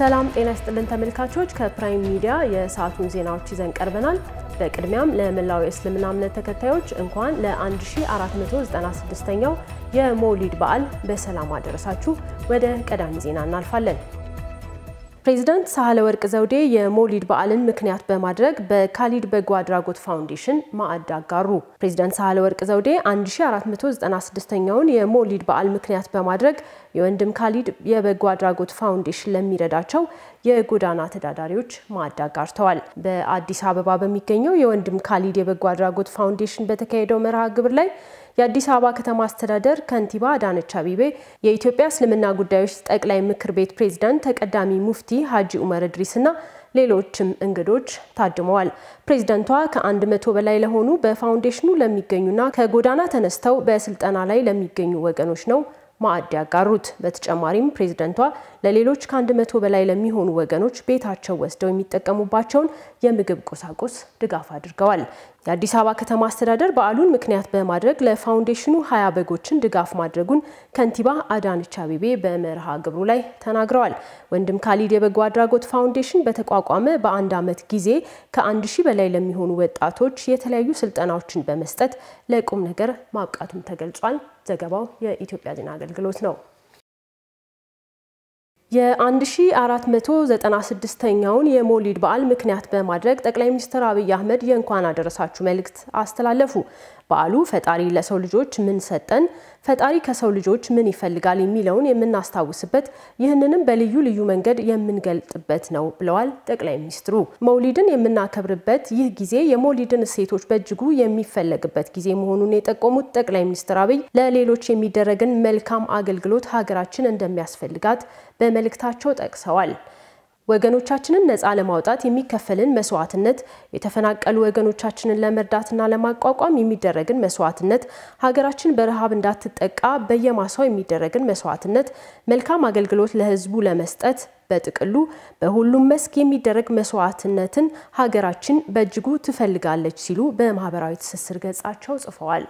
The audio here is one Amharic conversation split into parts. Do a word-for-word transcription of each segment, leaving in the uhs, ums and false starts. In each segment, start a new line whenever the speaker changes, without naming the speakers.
ሰላም ጤና ይስጥልን ተመልካቾች ከፕራይም ሚዲያ የሰዓቱን ዜናዎች ይዘን ቀርበናል። በቅድሚያም ለመላው እስልምና እምነት ተከታዮች እንኳን ለ1496ኛው የመውሊድ በዓል በሰላም አደረሳችሁ። ወደ ቀዳሚ ዜና እናልፋለን። ፕሬዝዳንት ሳህለወርቅ ዘውዴ የመውሊድ በዓልን ምክንያት በማድረግ በካሊድ በጎ አድራጎት ፋውንዴሽን ማዕድ አጋሩ። ፕሬዝዳንት ሳህለወርቅ ዘውዴ አንድ ሺህ አራት መቶ ዘጠና ስድስተኛውን የመውሊድ በዓል ምክንያት በማድረግ የወንድም ካሊድ የበጎ አድራጎት ፋውንዴሽን ለሚረዳቸው የጎዳና ተዳዳሪዎች ማዕድ አጋርተዋል። በአዲስ አበባ በሚገኘው የወንድም ካሊድ የበጎ አድራጎት ፋውንዴሽን በተካሄደው መርሃ ግብር ላይ የአዲስ አበባ ከተማ አስተዳደር ከንቲባ አዳነች አቤቤ፣ የኢትዮጵያ እስልምና ጉዳዮች ጠቅላይ ምክር ቤት ፕሬዝዳንት ተቀዳሚ ሙፍቲ ሀጂ ዑመር ኢድሪስና ሌሎችም እንግዶች ታድመዋል። ፕሬዝዳንቷ ከአንድ መቶ በላይ ለሆኑ በፋውንዴሽኑ ለሚገኙና ከጎዳና ተነስተው በስልጠና ላይ ለሚገኙ ወገኖች ነው ማዕድ ያጋሩት። በተጨማሪም ፕሬዝዳንቷ ለሌሎች ከአንድ መቶ በላይ ለሚሆኑ ወገኖች ቤታቸው ወስደው የሚጠቀሙባቸውን የምግብ ቁሳቁስ ድጋፍ አድርገዋል። የአዲስ አበባ ከተማ አስተዳደር በዓሉን ምክንያት በማድረግ ለፋውንዴሽኑ ሀያ በጎችን ድጋፍ ማድረጉን ከንቲባ አዳነች አቤቤ በመርሃ ግብሩ ላይ ተናግረዋል። ወንድም ካሊድ የበጎ አድራጎት ፋውንዴሽን በተቋቋመ በአንድ ዓመት ጊዜ ከአንድ ሺህ በላይ ለሚሆኑ ወጣቶች የተለያዩ ስልጠናዎችን በመስጠት ለቁም ነገር ማብቃቱም ተገልጿል። ዘገባው የኢትዮጵያ ዜና አገልግሎት ነው። የ1496ኛውን የመውሊድ በዓል ምክንያት በማድረግ ጠቅላይ ሚኒስትር አብይ አህመድ የእንኳን አደረሳችሁ መልእክት አስተላለፉ። በዓሉ ፈጣሪ ለሰው ልጆች ምን ሰጠን፣ ፈጣሪ ከሰው ልጆች ምን ይፈልጋል የሚለውን የምናስታውስበት ይህንንም በልዩ ልዩ መንገድ የምንገልጥበት ነው ብለዋል ጠቅላይ ሚኒስትሩ። መውሊድን የምናከብርበት ይህ ጊዜ የመውሊድን እሴቶች በእጅጉ የሚፈለግበት ጊዜ መሆኑን የጠቆሙት ጠቅላይ ሚኒስትር አብይ ለሌሎች የሚደረግን መልካም አገልግሎት ሀገራችን እንደሚያስፈልጋት በመልእክታቸው ጠቅሰዋል። ወገኖቻችንን ነፃ ለማውጣት የሚከፈልን መስዋዕትነት፣ የተፈናቀሉ ወገኖቻችንን ለመርዳትና ለማቋቋም የሚደረግን መስዋዕትነት፣ ሀገራችን በረሃብ እንዳትጠቃ በየማሳው የሚደረግን መስዋዕትነት፣ መልካም አገልግሎት ለህዝቡ ለመስጠት በጥቅሉ በሁሉም መስክ የሚደረግ መስዋዕትነትን ሀገራችን በእጅጉ ትፈልጋለች ሲሉ በማህበራዊ ትስስር ገጻቸው ጽፈዋል።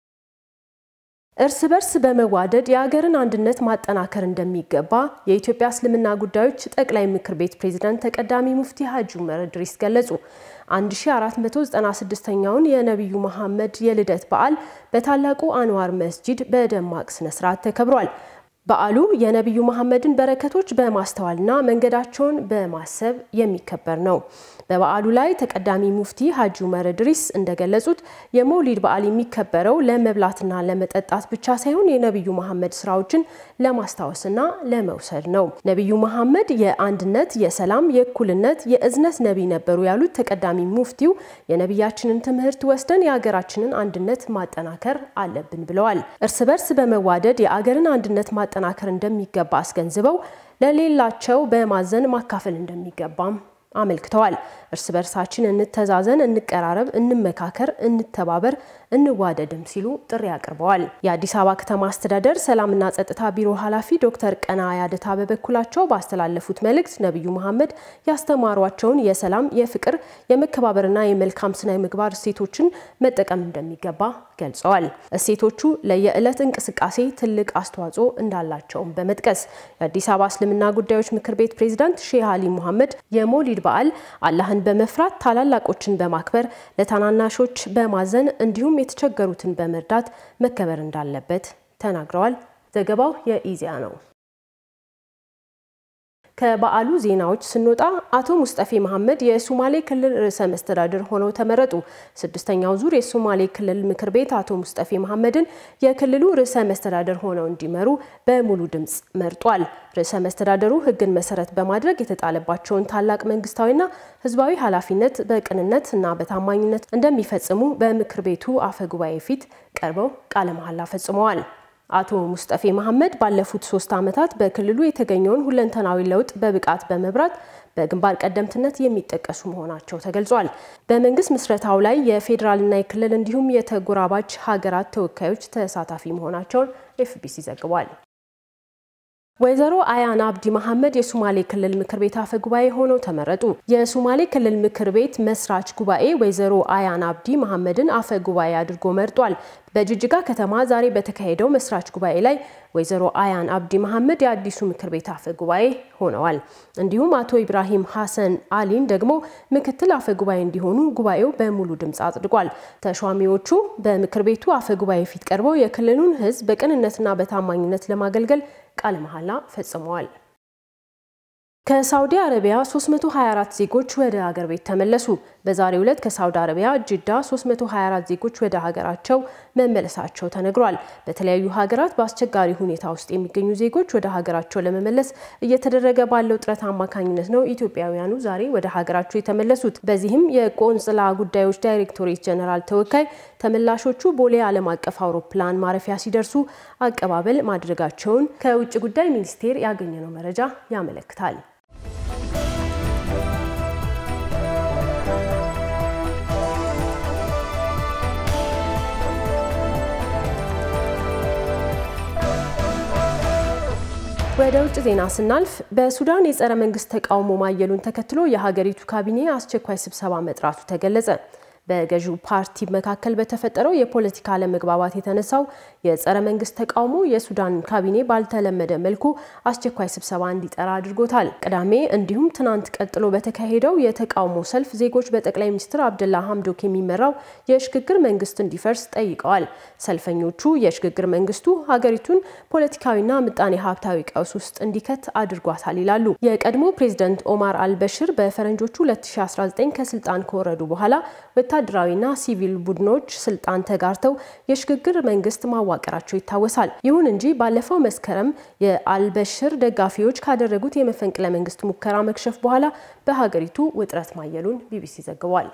እርስ በርስ በመዋደድ የሀገርን አንድነት ማጠናከር እንደሚገባ የኢትዮጵያ እስልምና ጉዳዮች ጠቅላይ ምክር ቤት ፕሬዝዳንት ተቀዳሚ ሙፍቲ ሀጂ ዑመር ኢድሪስ ገለጹ። አንድ ሺህ አራት መቶ ዘጠና ስድስተኛውን የነብዩ መሐመድ የልደት በዓል በታላቁ አንዋር መስጂድ በደማቅ ስነ ስርዓት ተከብሯል። በዓሉ የነብዩ መሐመድን በረከቶች በማስተዋልና መንገዳቸውን በማሰብ የሚከበር ነው። በበዓሉ ላይ ተቀዳሚ ሙፍቲ ሀጂ ዑመር ኢድሪስ እንደገለጹት የመውሊድ በዓል የሚከበረው ለመብላትና ለመጠጣት ብቻ ሳይሆን የነብዩ መሐመድ ስራዎችን ለማስታወስና ለመውሰድ ነው። ነብዩ መሐመድ የአንድነት፣ የሰላም፣ የእኩልነት፣ የእዝነት ነብይ ነበሩ ያሉት ተቀዳሚ ሙፍቲው የነብያችንን ትምህርት ወስደን የሀገራችንን አንድነት ማጠናከር አለብን ብለዋል። እርስ በርስ በመዋደድ የሀገርን አንድነት ማጠናከር እንደሚገባ አስገንዝበው ለሌላቸው በማዘን ማካፈል እንደሚገባም አመልክተዋል። እርስ በርሳችን እንተዛዘን፣ እንቀራረብ፣ እንመካከር፣ እንተባበር፣ እንዋደድም ሲሉ ጥሪ አቅርበዋል። የአዲስ አበባ ከተማ አስተዳደር ሰላምና ጸጥታ ቢሮ ኃላፊ ዶክተር ቀና ያደታ በበኩላቸው ባስተላለፉት መልእክት ነብዩ መሐመድ ያስተማሯቸውን የሰላም፣ የፍቅር፣ የመከባበርና የመልካም ስነ ምግባር እሴቶችን መጠቀም እንደሚገባ ገልጸዋል። እሴቶቹ ለየዕለት እንቅስቃሴ ትልቅ አስተዋጽኦ እንዳላቸውም በመጥቀስ የአዲስ አበባ እስልምና ጉዳዮች ምክር ቤት ፕሬዝዳንት ሼህ አሊ መሐመድ የመውሊድ በዓል አላህን በመፍራት ታላላቆችን በማክበር ለታናናሾች በማዘን እንዲሁም የተቸገሩትን በመርዳት መከበር እንዳለበት ተናግረዋል። ዘገባው የኢዜአ ነው። ከበዓሉ ዜናዎች ስንወጣ አቶ ሙስጠፌ መሐመድ የሶማሌ ክልል ርዕሰ መስተዳድር ሆነው ተመረጡ። ስድስተኛው ዙር የሶማሌ ክልል ምክር ቤት አቶ ሙስጠፌ መሐመድን የክልሉ ርዕሰ መስተዳድር ሆነው እንዲመሩ በሙሉ ድምጽ መርጧል። ርዕሰ መስተዳድሩ ሕግን መሰረት በማድረግ የተጣለባቸውን ታላቅ መንግስታዊና ህዝባዊ ኃላፊነት በቅንነት እና በታማኝነት እንደሚፈጽሙ በምክር ቤቱ አፈጉባኤ ፊት ቀርበው ቃለ መሐላ ፈጽመዋል። አቶ ሙስጠፌ መሐመድ ባለፉት ሶስት ዓመታት በክልሉ የተገኘውን ሁለንተናዊ ለውጥ በብቃት በመብራት በግንባር ቀደምትነት የሚጠቀሱ መሆናቸው ተገልጿል። በመንግስት ምስረታው ላይ የፌደራልና የክልል እንዲሁም የተጎራባች ሀገራት ተወካዮች ተሳታፊ መሆናቸውን ኤፍቢሲ ዘግቧል። ወይዘሮ አያና አብዲ መሐመድ የሶማሌ ክልል ምክር ቤት አፈ ጉባኤ ሆነው ተመረጡ። የሶማሌ ክልል ምክር ቤት መስራች ጉባኤ ወይዘሮ አያና አብዲ መሐመድን አፈ ጉባኤ አድርጎ መርጧል። በጅጅጋ ከተማ ዛሬ በተካሄደው መስራች ጉባኤ ላይ ወይዘሮ አያን አብዲ መሐመድ የአዲሱ ምክር ቤት አፈ ጉባኤ ሆነዋል። እንዲሁም አቶ ኢብራሂም ሐሰን አሊን ደግሞ ምክትል አፈ ጉባኤ እንዲሆኑ ጉባኤው በሙሉ ድምጽ አጽድቋል። ተሿሚዎቹ በምክር ቤቱ አፈ ጉባኤ ፊት ቀርበው የክልሉን ሕዝብ በቅንነትና በታማኝነት ለማገልገል ቃለ መሐላ ፈጽመዋል። ከሳውዲ አረቢያ ሶስት መቶ ሃያ አራት ዜጎች ወደ ሀገር ቤት ተመለሱ። በዛሬው ዕለት ከሳውዲ አረቢያ ጅዳ ሶስት መቶ ሃያ አራት ዜጎች ወደ ሀገራቸው መመለሳቸው ተነግሯል። በተለያዩ ሀገራት በአስቸጋሪ ሁኔታ ውስጥ የሚገኙ ዜጎች ወደ ሀገራቸው ለመመለስ እየተደረገ ባለው ጥረት አማካኝነት ነው ኢትዮጵያውያኑ ዛሬ ወደ ሀገራቸው የተመለሱት። በዚህም የቆንጽላ ጉዳዮች ዳይሬክቶሬት ጀነራል ተወካይ ተመላሾቹ ቦሌ ዓለም አቀፍ አውሮፕላን ማረፊያ ሲደርሱ አቀባበል ማድረጋቸውን ከውጭ ጉዳይ ሚኒስቴር ያገኘነው መረጃ ያመለክታል። ወደ ውጭ ዜና ስናልፍ በሱዳን የጸረ መንግስት ተቃውሞ ማየሉን ተከትሎ የሀገሪቱ ካቢኔ አስቸኳይ ስብሰባ መጥራቱ ተገለጸ። በገዢው ፓርቲ መካከል በተፈጠረው የፖለቲካ አለመግባባት የተነሳው የጸረ መንግስት ተቃውሞ የሱዳን ካቢኔ ባልተለመደ መልኩ አስቸኳይ ስብሰባ እንዲጠራ አድርጎታል። ቅዳሜ እንዲሁም ትናንት ቀጥሎ በተካሄደው የተቃውሞ ሰልፍ ዜጎች በጠቅላይ ሚኒስትር አብደላ ሐምዶክ የሚመራው የሽግግር መንግስት እንዲፈርስ ጠይቀዋል። ሰልፈኞቹ የሽግግር መንግስቱ ሀገሪቱን ፖለቲካዊና ምጣኔ ሀብታዊ ቀውስ ውስጥ እንዲከት አድርጓታል ይላሉ። የቀድሞ ፕሬዝዳንት ኦማር አልበሽር በፈረንጆቹ ሁለት ሺህ አስራ ዘጠኝ ከስልጣን ከወረዱ በኋላ ወታደራዊና ሲቪል ቡድኖች ስልጣን ተጋርተው የሽግግር መንግስት ማዋቀራቸው ይታወሳል። ይሁን እንጂ ባለፈው መስከረም የአልበሽር ደጋፊዎች ካደረጉት የመፈንቅለ መንግስት ሙከራ መክሸፍ በኋላ በሀገሪቱ ውጥረት ማየሉን ቢቢሲ ዘግቧል።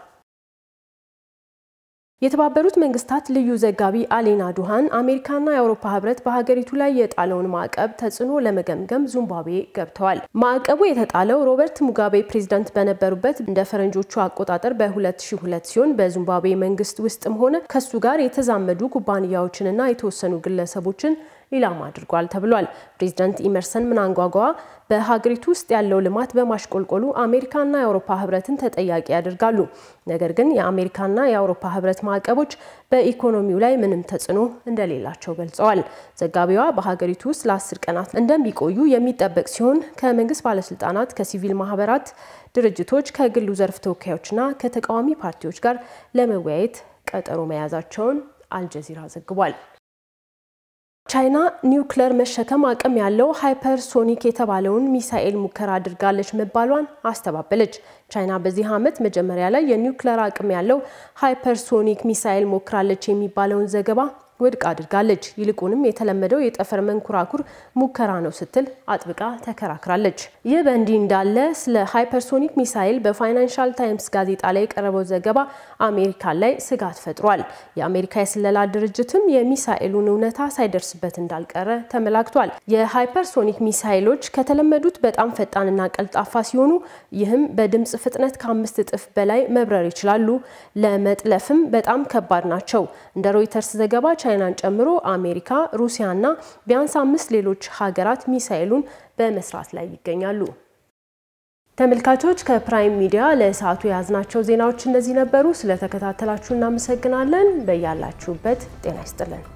የተባበሩት መንግስታት ልዩ ዘጋቢ አሌና ዱሃን አሜሪካና የአውሮፓ ህብረት በሀገሪቱ ላይ የጣለውን ማዕቀብ ተጽዕኖ ለመገምገም ዚምባብዌ ገብተዋል። ማዕቀቡ የተጣለው ሮበርት ሙጋቤ ፕሬዝዳንት በነበሩበት እንደ ፈረንጆቹ አቆጣጠር በሁለት ሺህ ሁለት ሲሆን በዚምባብዌ መንግስት ውስጥም ሆነ ከሱ ጋር የተዛመዱ ኩባንያዎችንና የተወሰኑ ግለሰቦችን ኢላማ አድርጓል ተብሏል። ፕሬዝዳንት ኢመርሰን ምናንጓጓ በሀገሪቱ ውስጥ ያለው ልማት በማሽቆልቆሉ አሜሪካና የአውሮፓ ህብረትን ተጠያቂ ያደርጋሉ። ነገር ግን የአሜሪካና የአውሮፓ ህብረት ማዕቀቦች በኢኮኖሚው ላይ ምንም ተጽዕኖ እንደሌላቸው ገልጸዋል። ዘጋቢዋ በሀገሪቱ ውስጥ ለአስር ቀናት እንደሚቆዩ የሚጠበቅ ሲሆን ከመንግስት ባለስልጣናት፣ ከሲቪል ማህበራት ድርጅቶች፣ ከግሉ ዘርፍ ተወካዮችና ከተቃዋሚ ፓርቲዎች ጋር ለመወያየት ቀጠሮ መያዛቸውን አልጀዚራ ዘግቧል። ቻይና ኒውክሌር መሸከም አቅም ያለው ሃይፐርሶኒክ የተባለውን ሚሳኤል ሙከራ አድርጋለች መባሏን አስተባበለች። ቻይና በዚህ ዓመት መጀመሪያ ላይ የኒውክሌር አቅም ያለው ሃይፐርሶኒክ ሚሳኤል ሞክራለች የሚባለውን ዘገባ ውድቅ አድርጋለች። ይልቁንም የተለመደው የጠፈር መንኮራኩር ሙከራ ነው ስትል አጥብቃ ተከራክራለች። ይህ በእንዲህ እንዳለ ስለ ሃይፐርሶኒክ ሚሳኤል በፋይናንሻል ታይምስ ጋዜጣ ላይ የቀረበው ዘገባ አሜሪካ ላይ ስጋት ፈጥሯል። የአሜሪካ የስለላ ድርጅትም የሚሳኤሉን እውነታ ሳይደርስበት እንዳልቀረ ተመላክቷል። የሃይፐርሶኒክ ሚሳኤሎች ከተለመዱት በጣም ፈጣንና ቀልጣፋ ሲሆኑ ይህም በድምጽ ፍጥነት ከአምስት እጥፍ በላይ መብረር ይችላሉ። ለመጥለፍም በጣም ከባድ ናቸው። እንደ ሮይተርስ ዘገባ ቻይናን ጨምሮ አሜሪካ፣ ሩሲያና ቢያንስ አምስት ሌሎች ሀገራት ሚሳኤሉን በመስራት ላይ ይገኛሉ። ተመልካቾች ከፕራይም ሚዲያ ለሰዓቱ ያዝናቸው ዜናዎች እነዚህ ነበሩ። ስለተከታተላችሁ እናመሰግናለን። በያላችሁበት ጤና ይስጥልን።